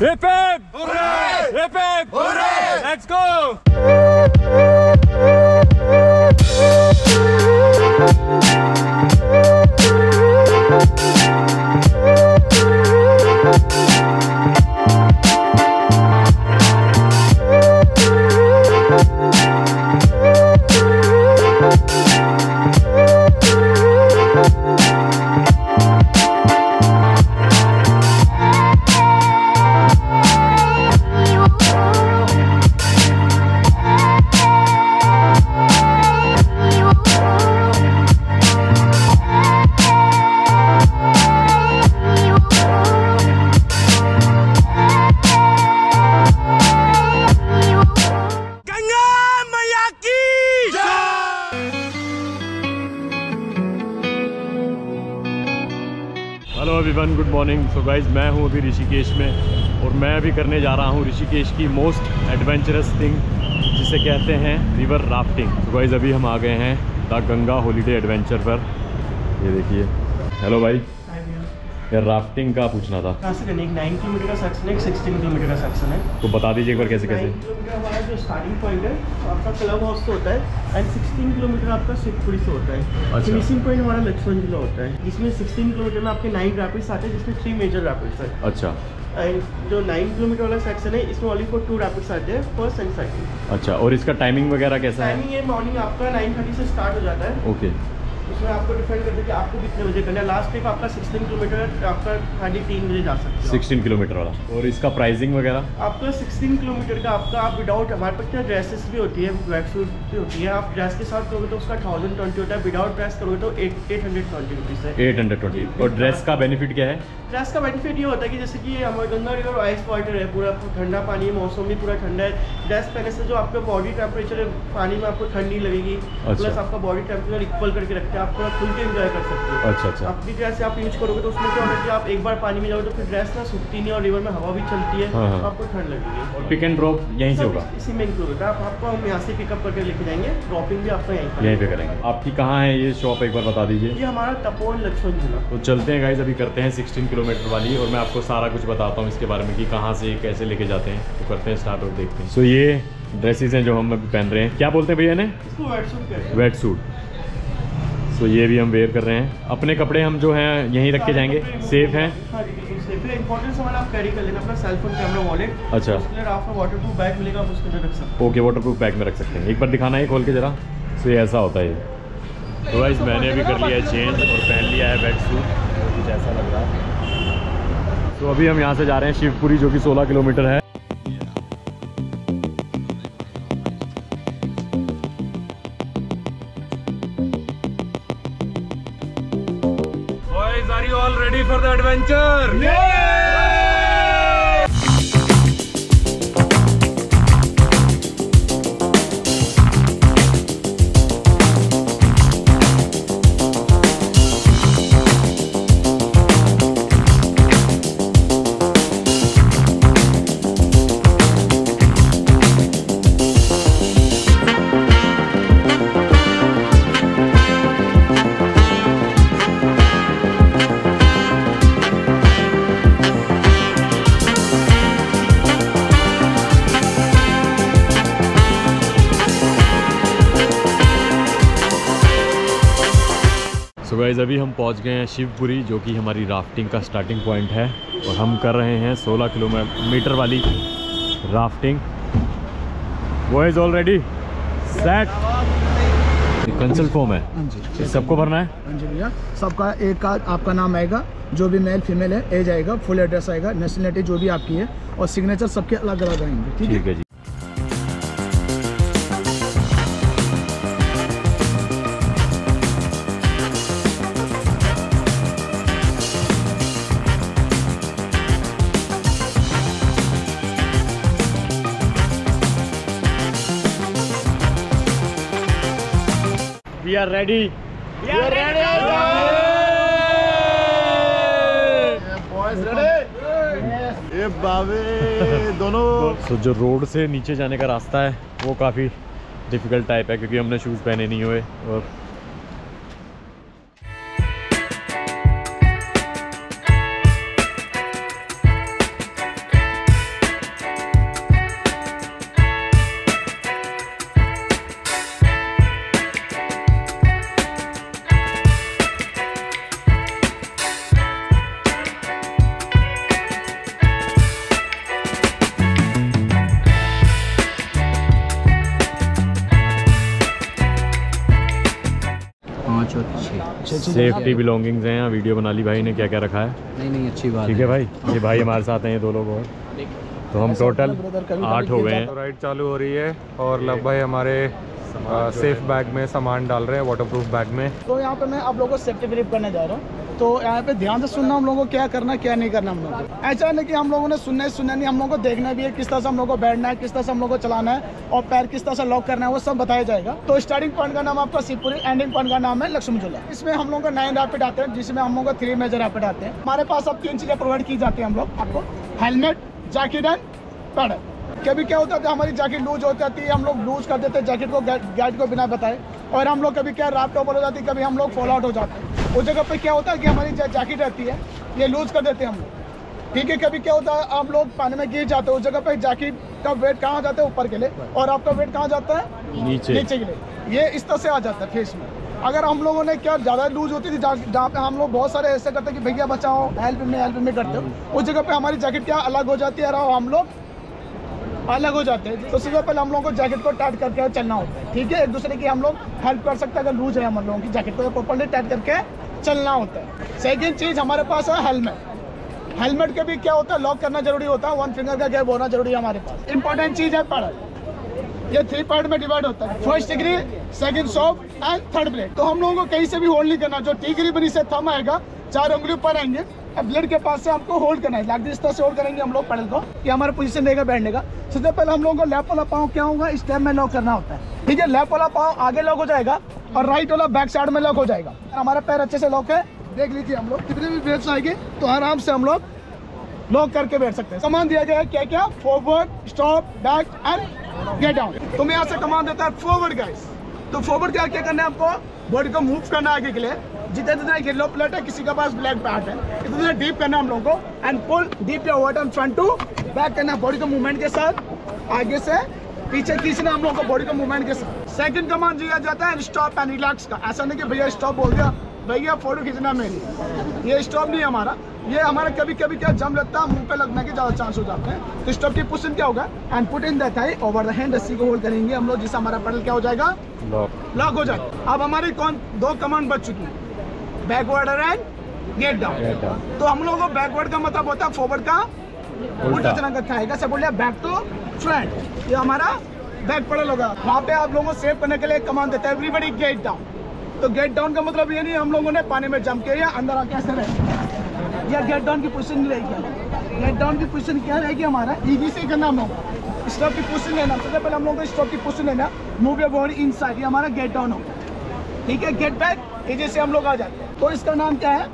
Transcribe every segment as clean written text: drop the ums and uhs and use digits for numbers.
Hip hip! Hooray! Hip hip! Hooray! Let's go! Hello everyone, good morning. So guys, मैं हूँ अभी ऋषिकेश में और मैं अभी करने जा रहा हूँ ऋषिकेश की मोस्ट एडवेंचरस थिंग जिसे कहते हैं रिवर राफ्टिंग। सो गाइज, अभी हम आ गए हैं द गंगा हॉलीडे एडवेंचर पर। ये देखिए। हेलो भाई, यार राफ्टिंग का पूछना था। कहाँ से करनी? 9 किलोमीटर का सेक्शन है, 16 किलोमीटर का सेक्शन है। तो बता दीजिए एक बार कैसे कैसे। 9 किलोमीटर हमारा जो स्टार्टिंग पॉइंट है आपका क्लब हाउस से होता है एंड 16 किलोमीटर आपका शिवपुरी से होता है। अच्छा। फिनिशिंग पॉइंट हमारा लक्ष्मण जिला होता है, जिसमें 16 किलोमीटर में आपके 9 रैपिड्स आते हैं, जिसमें 3 मेजर रैपिड्स है। अच्छा। एंड जो 9 किलोमीटर वाला सेक्शन है इसमें ओनली फॉर 2 रैपिड्स आते हैं, फर्स्ट एंड सेकंड। अच्छा, और इसका टाइमिंग वगैरह कैसा है? टाइमिंग ये मॉर्निंग आपका 9:30 से स्टार्ट हो जाता है। ओके। उसमें आपको डिफाइन करते हैं कि आपको कितने बजे करना है। लास्ट ट्रिप आपका 16 किलोमीटर आपका 3:30 बजे जा सकते हो। 16 किलोमीटर वाला। और इसका प्राइसिंग वगैरह? आपका 16 किलोमीटर का आपका आप विदाउट, हमारे पास क्या ड्रेसेस भी होती है, वेट सूट भी होती है। आप ड्रेस के साथ करोगे तो उसका 1020 होता है, विदाउट ड्रेस करोगे तो 820 रुपीज़ है। 820। और ड्रेस का बेनिफिट क्या है? ड्रेस का बेनिफिट ये होता है कि जैसे कि हमारे गंगा रिवर आइस वाटर है, पूरा ठंडा पानी है, मौसम भी पूरा ठंडा है। ड्रेस पहनने से जो आपका बॉडी टेम्परेचर है पानी में आपको ठंड नहीं लगेगी। प्लस आपका बॉडी टेम्परेचर इक्वल करके रखते हैं, आप थोड़ा खुल के एंजॉय कर सकते हो। अच्छा अच्छा। अपनी ड्रेस आप यूज करोगे तो उसमें क्या होता है कि आप एक बार पानी में जाओगे तो फिर ड्रेस ना सूखती नहीं और रिवर में हवा भी चलती है। हाँ। तो आपको ठंड लगेगी। और पिक एंड ड्रॉप यहीं से होगा? इसी में इंक्लूड होता है। आपको हम यहाँ से पिकअप करके लेके जाएंगे, ड्रॉपिंग भी आपका यहीं पे करेंगे। आपकी कहाँ है ये शॉप, एक बार बता दीजिए। ये हमारा तपोवन लक्ष्मण जिला। तो चलते हैं गाइस, अभी करते हैं 16 किलोमीटर वाली और मैं आपको सारा कुछ बताता हूँ इसके बारे में कि कहाँ से कैसे लेके जाते हैं। तो करते हैं स्टार्ट और देखते हैं। सो ये ड्रेसेस हैं जो हम अभी पहन रहे हैं। क्या बोलते हैं भैया इन्हें? इसको वेट सूट कहते हैं। Wait suit. सो ये भी हम वेयर कर रहे हैं। अपने कपड़े हम जो हैं यहीं रख के जाएंगे, सेफ हैं? हाँ जी, बिल्कुल सेफ है। इंपॉर्टेंट सामान आप कैरी कर लेना, अपना सेलफोन, कैमरा, वॉलेट। अच्छा। उसके लिए आपका वाटरप्रूफ बैग मिलेगा, आप उसके अंदर रख सकते ओके, वाटरप्रूफ बैग में रख सकते हैं। एक बार दिखाना है खोल के ज़रा। सो ये ऐसा होता है ये। तो गाइस, मैंने अभी कर लिया है चेंज और पहन लिया है वेट सूट, कुछ ऐसा लग रहा है। तो अभी हम यहाँ से जा रहे हैं शिवपुरी, जो कि 16 किलोमीटर है। Boys, are you all ready for the adventure? Yeah! So guys, अभी हम पहुंच गए हैं शिवपुरी, जो कि हमारी राफ्टिंग का स्टार्टिंग पॉइंट है और हम कर रहे हैं 16 किलोमीटर वाली rafting. Boys already set. Consent form है? हाँ जी। सबको भरना है? हाँ जी भैया, सबका एक का आपका नाम आएगा, जो भी मेल फीमेल है, एज आएगा, फुल एड्रेस आएगा, नेशनलिटी जो भी आपकी है, और सिग्नेचर सबके अलग अलग आएंगे। ठीक है जी। We are ready. We are ready. Boys ready? ये बाबे दोनों। तो जो रोड से नीचे जाने का रास्ता है वो काफ़ी डिफ़िकल्ट टाइप है, क्योंकि हमने शूज़ पहने नहीं हुए। और सेफ्टी बिलोंगिंग्स हैं। वीडियो बना ली भाई ने, क्या क्या रखा है। नहीं अच्छी बात ठीक है भाई। ये भाई हमारे साथ हैं, ये 2 लोग और, तो हम टोटल 8 हो गए हैं। तो राइड चालू हो रही है और लव भाई हमारे सेफ बैग में सामान डाल रहे हैं, वाटरप्रूफ बैग में। तो यहाँ पे मैं आप लोगों को सेफ्टी ब्रीफ करने जा रहा हूँ। तो यहाँ पे ध्यान से सुनना हम लोगों को, क्या करना क्या नहीं करना हम लोगों को। ऐसा नहीं कि हम लोगों ने सुनना नहीं, हम लोगों को देखना भी है किस तरह से हम लोगों को बैठना है, किस तरह से हम लोगों को चलाना है और पैर किस तरह से लॉक करना है, वो सब बताया जाएगा। तो स्टार्टिंग पॉइंट का नाम आपका शिवपुरी, एंडिंग पॉइंट का नाम है लक्ष्मणझूला। इसमें हम लोगों को 9 रैपिड आते हैं, जिसमें हम लोगों को 3 मेजर रैपिड आते हैं। हमारे पास अब 3 चीजें प्रोवाइड की जाती है हम लोग आपको, हेलमेट, जैकेट एंड पैडल। कभी क्या होता है हमारी जैकेट लूज हो जाती है, हम लोग लूज कर देते हैं जैकेट को गाइड को बिना बताए, और हम लोग कभी क्या राफ्ट ओवर हो जाती है, कभी हम लोग फॉल आउट हो जाते हैं। उस जगह पे क्या होता है कि हमारी जैकेट रहती है, ये लूज कर देते हैं हम लोग। ठीक है, कभी क्या होता है हम लोग पानी में गिर जाते हैं, उस जगह पे जैकेट का वेट कहाँ जाता है, ऊपर के लिए, और आपका वेट कहाँ जाता है, नीचे के लिए। ये इस तरह से आ जाता है फेस में। अगर हम लोगों ने क्या ज़्यादा लूज होती थी, जहाँ पे हम लोग बहुत सारे ऐसे करते हैं कि भैया बचाओ, हेल्प में करते हो, उस जगह पे हमारी जैकेट क्या अलग हो जाती है और हम लोग अलग हो जाते हैं। तो सबसे पहले हम लोगों को जैकेट को टाइट करके चलना होता है। ठीक है, एक दूसरे की हम लोग हेल्प कर सकते हैं अगर लूज है हम लोगों की जैकेट को, प्रॉपर्ली टाइट करके चलना होता है। सेकंड चीज़ हमारे पास है हेलमेट। हेलमेट के भी क्या होता है, लॉक करना जरूरी होता है, 1 फिंगर का गैप होना जरूरी है हमारे पास। इंपॉर्टेंट चीज़ है पैडल। ये 3 पार्ट में डिवाइड होता है, first degree, second soft and third blade. तो हम लोगों को कहीं से भी होल्ड नहीं करना, जो टिगरी बनी से थंब आएगा, 4 उंगली ऊपर आएंगे, ब्लेड के पास से हमको होल्ड करना है, लाइक इस तरह से होल्ड करेंगे हम लोग पैडल को, ये हमारा पोजीशन रहेगा बैठने का। सबसे पहले हम लोगों को लेफ्ट वाला पाँव क्या होगा, स्टेप में लॉक करना होता है। ठीक है, लेफ्ट वाला पाँव आगे लॉक हो जाएगा और राइट वाला बैक साइड में लॉक हो जाएगा। हमारा पैर अच्छे से लॉक है, देख लीजिए हम लोग कितने भी ब्रेथ्स आएंगे तो आराम से हम लोग लॉक करके बैठ सकते हैं। कमांड दिया गया है क्या क्या, forward, stop, back and get down. तुम्हें यहाँ से कमांड देता है फॉरवर्ड गाइस। तो फॉरवर्ड क्या क्या करना है, आपको बॉडी को मूव करना है आगे के लिए, जितना येलो प्लेट है, किसी के पास ब्लैक पैट है, इतना डीप करना है हम लोगों को, एंड पुल डीप या वाटर फ्रंट टू बैक करना है, बॉडी को मूवमेंट के साथ आगे से पीछे खींचना हम लोगों को, बॉडी को मूवमेंट के साथ। सेकंड कमांड दिया जाता है स्टॉप एंड रिलैक्स का। ऐसा नहीं कि भैया स्टॉप बोल दिया, भैया फोटो खींचना मेरी, ये स्टॉप नहीं है हमारा। ये हमारा कभी कभी क्या जम लगता है, मुंह पे लगने के ज्यादा चांस हो जाते हैं। तो स्टॉप की पोजीशन क्या होगा, and put in the thigh over the hand, रस्सी को होल्ड करेंगे हम लोग, जिससे हमारा पैडल क्या हो जाएगा, लॉक हो जाएगा। अब हमारी 2 कमांड बच चुकी है, बैकवर्ड एंड गेट डाउन। तो हम लोगों को बैकवर्ड का मतलब होता है फॉरवर्ड का उल्टा चलना का खाएगा, सब बोलिए बैक टू फ्रंट, ये हमारा बैक पैडल होगा। वहाँ पे आप लोगों को सेव करने के लिए कमांड देता है एवरीबॉडी गेट डाउन। तो गेट डाउन का मतलब ये नहीं हम लोगों ने पानी में जंप किया या अंदर आके ऐसे रहे, या गेट डाउन की पोजीशन रहेगी। गेट डाउन की पोजीशन क्या रहेगी हमारा, इजी से करना हम लोग। स्टॉप की पोजीशन लेना, सबसे पहले हम लोग को स्टॉप की पोजीशन लेना, मूव योर बॉडी इनसाइड, ये हमारा गेट डाउन होगा। ठीक है, गेट बैक इजी से हम लोग आ जाते हैं। तो इसका नाम क्या है,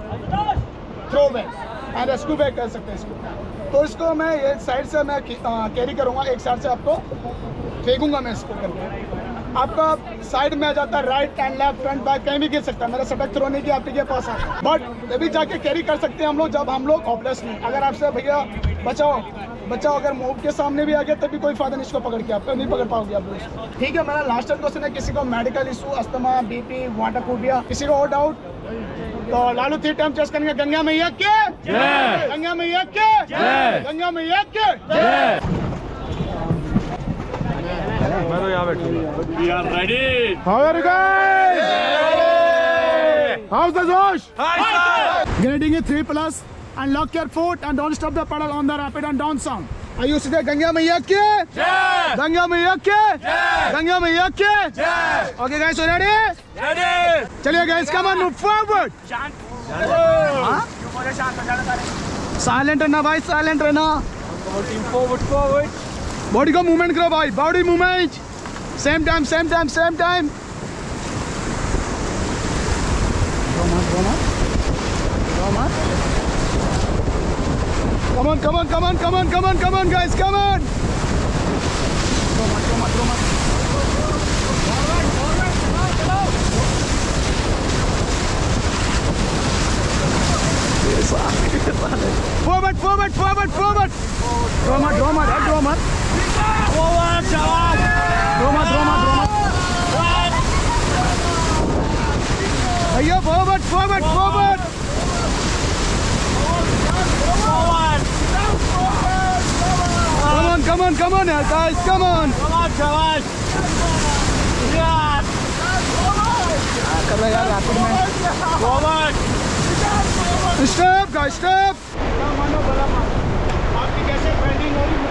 throw back and rescue back कर सकते हैं इसको। तो इसको मैं एक साइड से मैं कैरी करूँगा, एक साइड से आपको फेंकूंगा मैं इसको करके, आपका साइड में आ जाता है, right and left front back कहीं भी गिर सकता है। मेरा सटक थ्रो नहीं किया आपके पास आता है, बट अभी जाके कैरी कर सकते हैं हम लोग जब हम लोग होपलेस नहीं। अगर आपसे भैया बचाओ अगर मूव के सामने भी आ गया तभी कोई फायदा नहीं इसको पकड़ के, आपको नहीं पकड़ पाओगे आप लोग। ठीक है, मेरा लास्ट टाइम क्वेश्चन है, किसी को medical issue, asthma, BP, water phobia, किसी को और डाउट, तो लालू 3 टाइम चेस्ट करेंगे, गंगा मैया के जय, गंगा मैया के जय, गंगा मैया के जय। मैं तो यहाँ बैठूंगा। We are ready. How are you guys? How's the Josh? Getting it 3+ and lock your foot and don't stop the pedal on the rapid and down sound. Are you saying Ganga मैया के जय, गंगा मैया के जय, गंगा मैया के जय। Okay guys, you ready? Ready. चलिए guys, come on, move forward. Silent रहना भाई, साइलेंट रहना। Forward. बॉडी को मूवमेंट करो भाई, body movement, same time. Come on guys, come on. Forward. Draw mat. भैया forward. Come on guys, come on. कर रहा है यार रैपिड में। Stop guys stop. मानो भला मानो आपकी कैसे पेंडिंग हो रही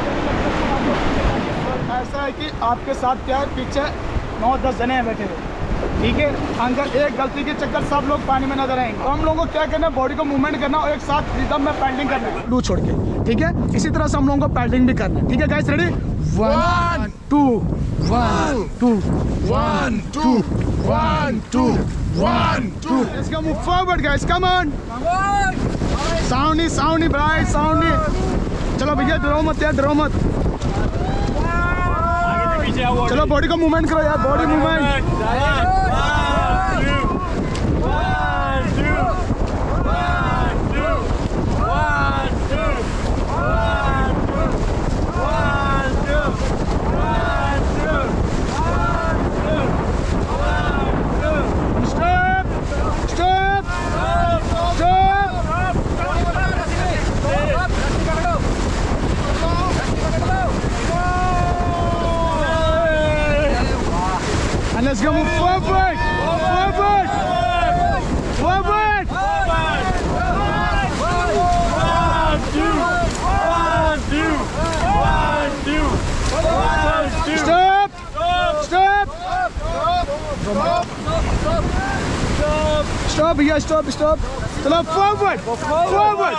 ऐसा है कि आपके साथ क्या है पीछे 9-10 जने हैं बैठे हुए, ठीक है। अंदर एक गलती के चक्कर सब लोग पानी में नजर आएंगे। तो हम लोगों को क्या करना है, बॉडी को मूवमेंट करना और एक साथ रिदम में पैडलिंग करना है लू छोड़ के, ठीक है। इसी तरह से हम लोगों को पैडलिंग भी करना है, ठीक है guys. Ready 1 2 1 2 1 2 1 2 1 2। Let's go move forward guys, come on. Sound नहीं ब्राइट साउंड नहीं। चलो भैया डरो मत यार, डरो मत। चलो बॉडी को मूवमेंट करो यार, body movement. Let's go move forward, forward, forward. 1 2 1 2 1 2 Stop, stop, stop भैया, stop, stop. चलो forward, forward.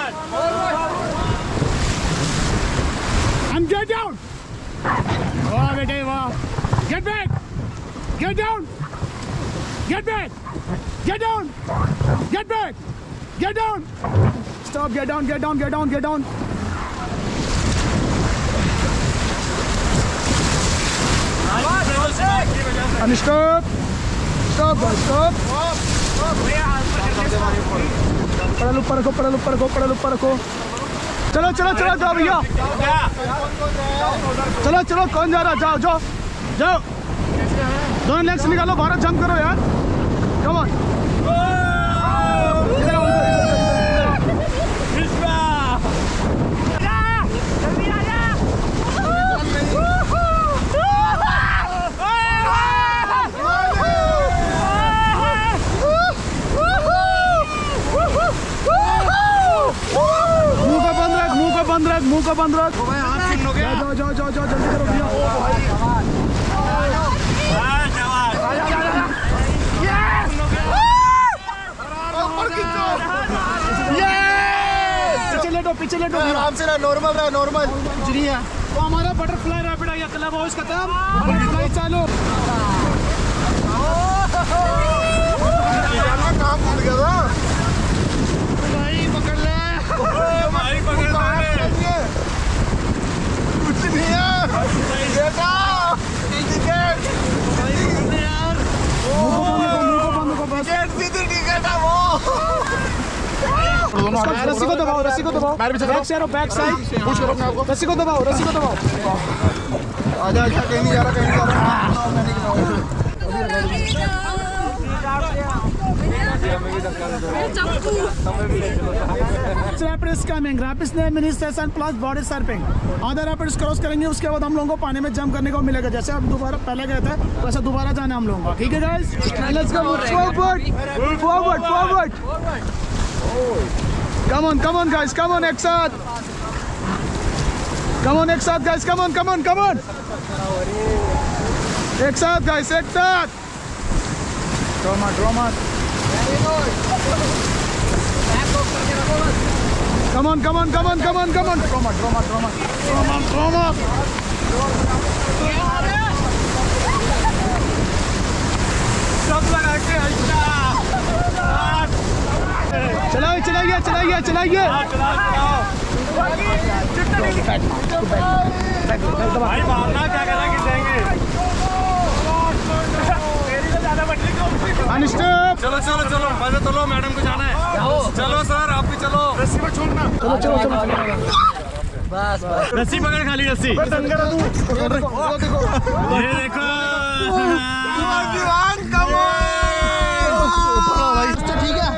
And get down. वाह बेटे वाह. Get back. Get down! Get back! Get down! Get back! Get down! Stop! Get down! Get down! Get down! Get down! And stop! Stop! Guys, stop! पड़ल ऊपर रखो, पड़ल ऊपर रखो, पड़ल ऊपर रखो। चलो चलो चलो जाओ भैया। चलो चलो कौन जा रहा? जाओ जाओ जाओ। दोनों लेग्स निकालो, भारत जंप करो यार। Come on. मुंह का बंद रख। जाओ जाओ जाओ जाओ जल्दी करो भैया। पीछे लेटो आराम से रहा, नॉर्मल रहा, नॉर्मल कुछ नहीं है। तो हमारा बटरफ्लाई रैपिड आया क्लब हाउस खत्म, बटरफ्लाई चालू। काम भूल गया था भाई, पकड़ ले भाई, पकड़ ले कुछ नहीं है बेटा। मुंह को बंद करो बस, टिकट है वो। रस्सी को दबाओ, रस्सी को दबाओ। Back side, back side push करो अपने आप को। रस्सी को दबाओ, रस्सी को दबाओ। आजा आजा, कहीं नहीं जा रहा, कहीं नहीं जा रहा। रैपिड इज कमिंग, रैपिड ने mini station plus body surfing. आधा रैपिड क्रॉस करेंगे, उसके बाद हम लोगों को पानी में जंप करने को मिलेगा। जैसे अब दोबारा पहले गए थे वैसे दोबारा जाना हम लोगों को, ठीक है guys. Let's go forward forward forward. Come on guys, come on एक साथ, come on एक साथ guys, come on come on come on, एक साथ guys, एक साथ। Drama drama, come on come on come on come on come on, drama drama drama drama drama। सब लगा के चलाइए चलाइए चलाइए चलाइए। भाई मारना क्या करा कि देंगे। चलो चलो चलो, पहले तो लो, मैडम को जाना है। चलो सर आप भी चलो, रस्सी पर छोड़ना। चलो चलो चलो बस बस, रस्सी पकड़, खाली रस्सी। ये देखो ठीक है।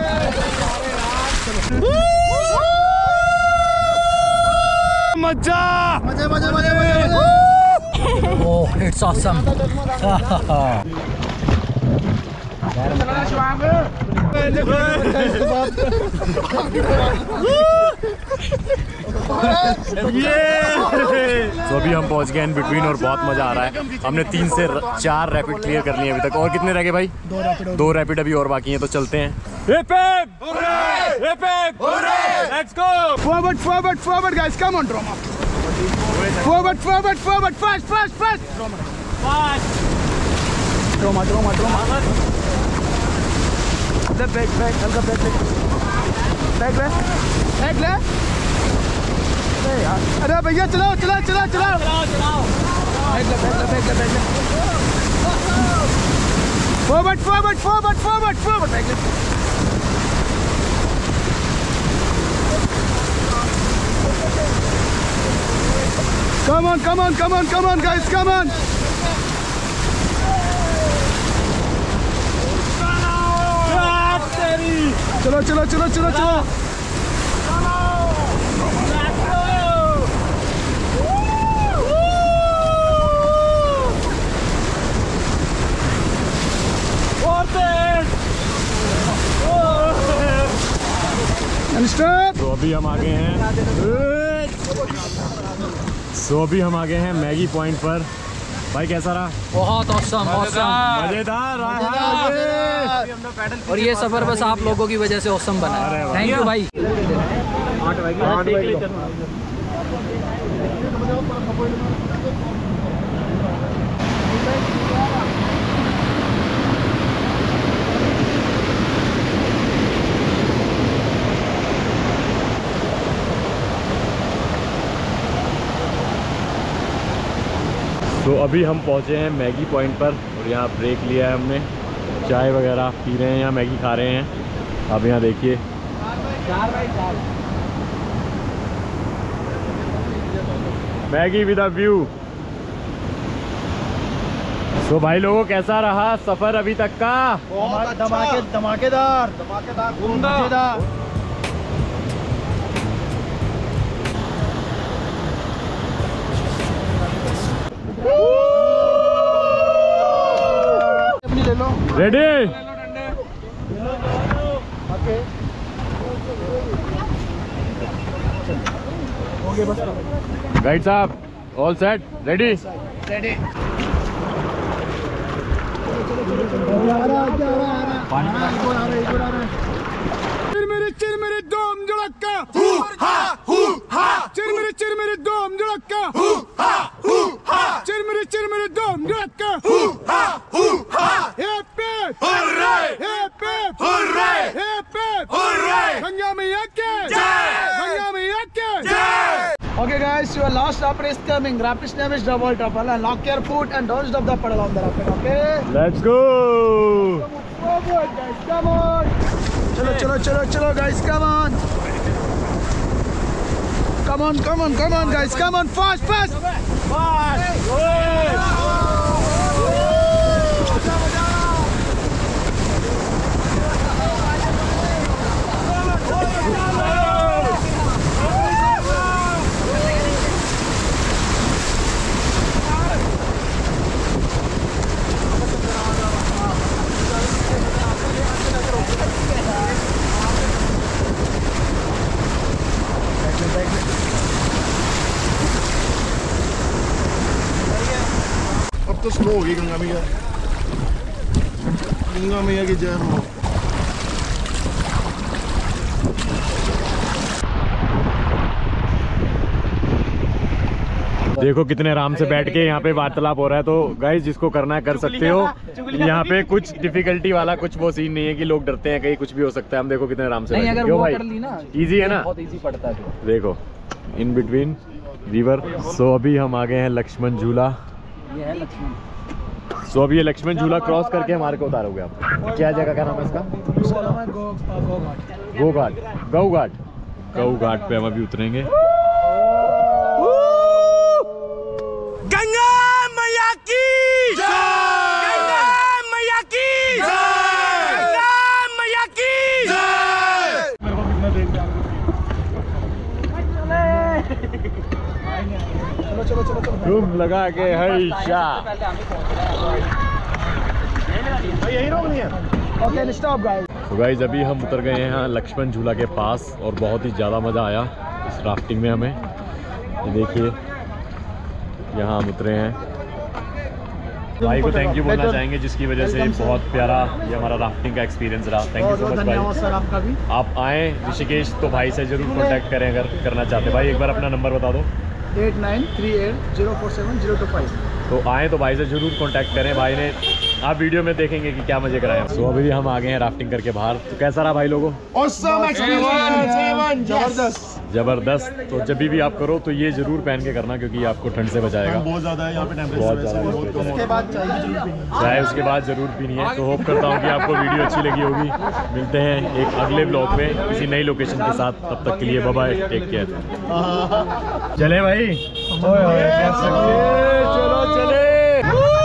मजा मजा मजा मजा मजा। Oh it's awesome. तो अभी हम पहुंच गए इन बिटवीन और बहुत मजा आ रहा है। हमने 3 से 4 रैपिड क्लियर कर लिए अभी तक। और कितने रह गए भाई? 2 रैपिड अभी और बाकी हैं, तो चलते हैं। Let's go! Forward, guys. Come on, Roma. Forward, fast. Roma. Back, हल्का back. Back ले। अरे भैया चलाओ। Back ले। Forward, back ले। Come on, guys, come on. चलो। तो अभी हम आ गए हैं मैगी पॉइंट पर। भाई कैसा रहा? बहुत औसम मजेदार। और ये सफर बस आप लोगों की वजह से औसम बना है। थैंक यू भाई। तो अभी हम पहुंचे हैं मैगी पॉइंट पर और यहाँ ब्रेक लिया है हमने। चाय वगैरह पी रहे हैं, यहाँ मैगी खा रहे हैं। अब यहाँ देखिए मैगी विद अ व्यू। तो भाई लोगों कैसा रहा सफर अभी तक का? धमाकेदार मजेदार। ले लो। रेडी? गाइड साहब ऑल सेट? रेडी? चिरमिरी दोम जुड़क्का चिरमिरी दोम जुड़क्का चिरमिरी दोम जुड़क्का। Okay guys, your last rapid is coming. Rapid's name is double truffle. And lock your foot and don't stop the pedal on the rapid, okay? Let's go! Forward guys, come on! Chalo guys, come on! Come on guys, come on, fast! अब तो slow होगी गंगा मैया की जय हो। देखो कितने आराम से बैठ के यहाँ पे वार्तालाप हो रहा है। तो गाइस जिसको करना है कर सकते हो। यहाँ पे कुछ डिफिकल्टी वाला कुछ वो सीन नहीं है कि लोग डरते हैं, कहीं कुछ भी हो सकता है। हम देखो कितने आराम से नहीं, अगर क्यों वो भाई? कर ली ना इजी है ना? बहुत इजी पड़ता है। देखो इन बिटवीन रिवर। सो अभी हम आ गए हैं लक्ष्मण झूला। ये है लक्ष्मण। सो अब ये लक्ष्मण झूला क्रॉस करके हमारे को उतारोगे आप। क्या जगह का नाम है इसका? गऊ घाट पे हम अभी उतरेंगे। गंगा मैया की जय! गंगा मैया की जय! गंगा मैया की जय! तुम लगा के हई शाह। यही रोकनी है। Okay stop guys. तो गाइज अभी हम उतर गए हैं लक्ष्मण झूला के पास और बहुत ही ज़्यादा मज़ा आया इस राफ्टिंग में हमें। ये देखिए यहाँ हम उतरे हैं। भाई को थैंक यू बोलना चाहेंगे जिसकी वजह से बहुत प्यारा ये हमारा राफ्टिंग का एक्सपीरियंस रहा। थैंक यू सो मच भाई। सर आपका भी। आप आएँ ऋषिकेश तो भाई से ज़रूर कॉन्टैक्ट करें अगर करना चाहते। भाई एक बार अपना नंबर बता दो। 8938047025। तो आएँ तो भाई से ज़रूर कॉन्टैक्ट करें। भाई ने आप वीडियो में देखेंगे कि क्या मजे कराए। तो अभी भी हम आ गए हैं राफ्टिंग करके बाहर। तो कैसा रहा भाई लोगों? ज़बरदस्त। तो जब भी आप करो तो ये ज़रूर पहन के करना क्योंकि आपको ठंड से बचाएगा। बहुत ज़्यादा है यहाँ पे टेम्परेचर, बहुत ज़्यादा। उसके बाद चाय उसके बाद ज़रूर पीनी है। तो होप करता हूँ कि आपको वीडियो अच्छी लगी होगी। मिलते हैं एक अगले ब्लॉग में किसी नई लोकेशन के साथ। तब तक के लिए बाय बाय, टेक केयर। चले भाई, चलो चले।